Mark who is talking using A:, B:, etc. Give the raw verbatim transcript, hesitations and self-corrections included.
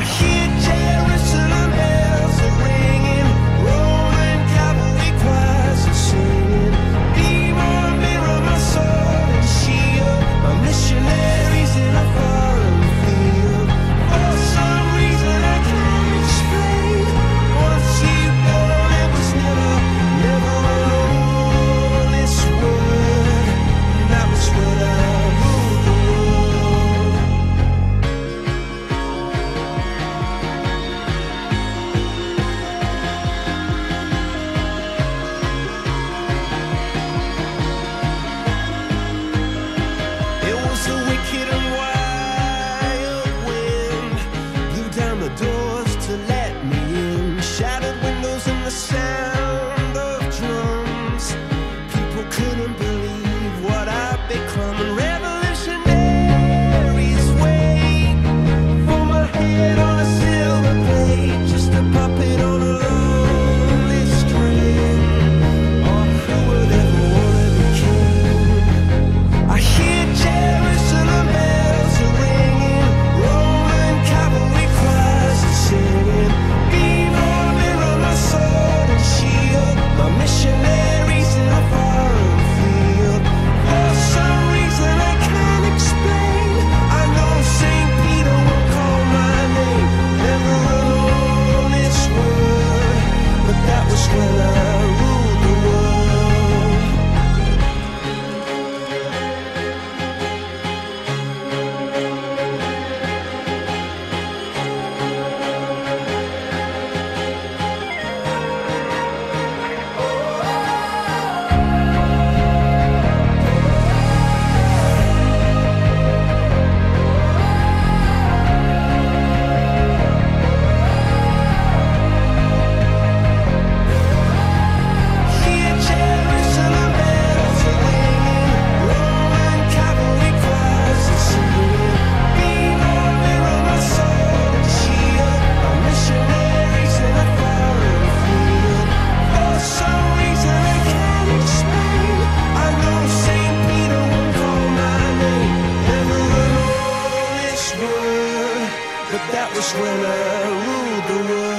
A: hear Jerusalem bells are ringing, Roman cavalry choirs are singing. Be my mirror, my sword and shield, my missionaries in a foreign field. For some reason I can't explain, once you born it was never, never alone. This word, that was when I ruled the world. It was the wicked and wild wind, blew down the doors to let me in, shattered windows and the sound of drums. People couldn't believe what I'd become, and revolutionaries wait for my head on a silver plate, just a puppet on a lonely string. Oh, who would ever wanna be king? I hear Jerusalem bells are ringing, Roman cavalry choirs are singing. Be my mirror, my sword and shield, my missionaries in a foreign field. For some reason I can't explain, I know Saint Peter won't call my name, never alone this word, but that was when I ruled the world. Hear Jerusalem bells are ringing, Roman cavalry choirs are singing. Be my mirror, my sword and shield, my missionaries in a foreign field. For some reason I can't explain, I know Saint Peter won't call my name, never alone this word, but that was when I ruled the world.